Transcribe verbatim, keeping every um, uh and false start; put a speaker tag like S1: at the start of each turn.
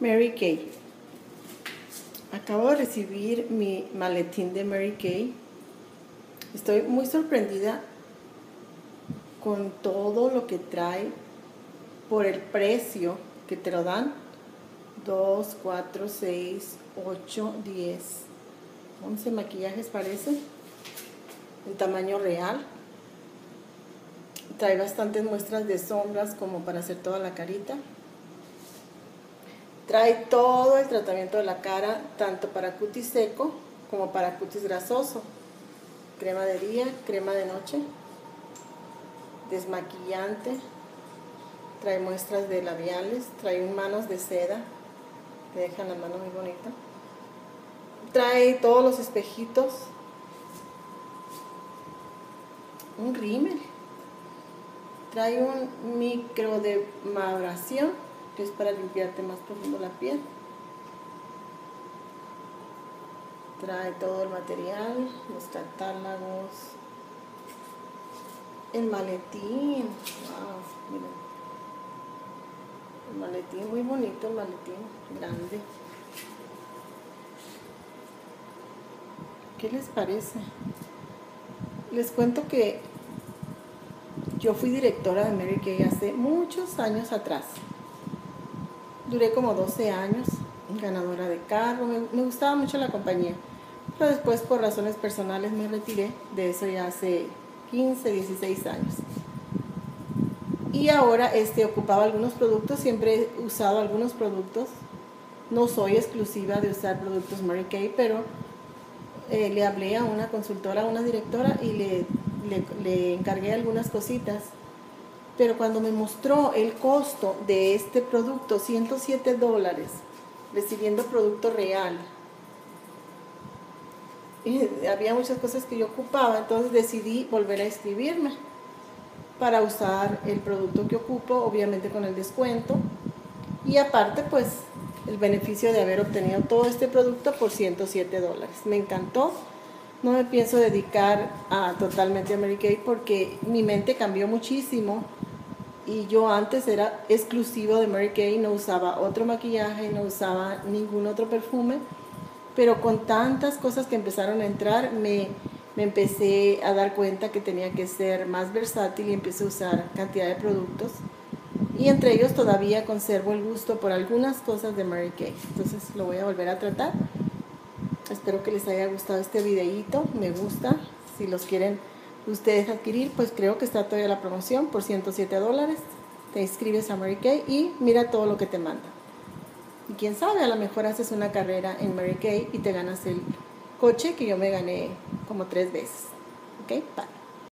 S1: Mary Kay. Acabo de recibir mi maletín de Mary Kay. Estoy muy sorprendida con todo lo que trae por el precio que te lo dan. dos, cuatro, seis, ocho, diez, once maquillajes parece. En tamaño real. Trae bastantes muestras de sombras como para hacer toda la carita. Trae todo el tratamiento de la cara, tanto para cutis seco como para cutis grasoso. Crema de día, crema de noche, desmaquillante. Trae muestras de labiales, trae manos de seda, que dejan la mano muy bonita. Trae todos los espejitos. Un rímel. Trae un micro de maduración, que es para limpiarte más profundo la piel. Trae todo el material, los catálogos, el maletín. Wow, miren. El maletín, muy bonito, el maletín, grande. ¿Qué les parece? Les cuento que yo fui directora de Mary Kay hace muchos años atrás. Duré como doce años, ganadora de carro, me, me gustaba mucho la compañía. Pero después, por razones personales, me retiré de eso ya hace quince, dieciséis años. Y ahora este, ocupaba algunos productos, siempre he usado algunos productos. No soy exclusiva de usar productos Mary Kay, pero eh, le hablé a una consultora, a una directora y le, le, le encargué algunas cositas. Pero cuando me mostró el costo de este producto, ciento siete dólares, recibiendo producto real, y había muchas cosas que yo ocupaba, entonces decidí volver a inscribirme para usar el producto que ocupo, obviamente con el descuento, y aparte pues el beneficio de haber obtenido todo este producto por ciento siete dólares. Me encantó. No me pienso dedicar a, totalmente a Mary Kay porque mi mente cambió muchísimo. Y yo antes era exclusivo de Mary Kay, no usaba otro maquillaje, no usaba ningún otro perfume. Pero con tantas cosas que empezaron a entrar, me, me empecé a dar cuenta que tenía que ser más versátil y empecé a usar cantidad de productos. Y entre ellos todavía conservo el gusto por algunas cosas de Mary Kay. Entonces lo voy a volver a tratar. Espero que les haya gustado este videíto. Me gusta. Si los quieren ustedes adquirir, pues creo que está todavía la promoción por ciento siete dólares. Te inscribes a Mary Kay y mira todo lo que te manda. Y quién sabe, a lo mejor haces una carrera en Mary Kay y te ganas el coche que yo me gané como tres veces. Ok, bye.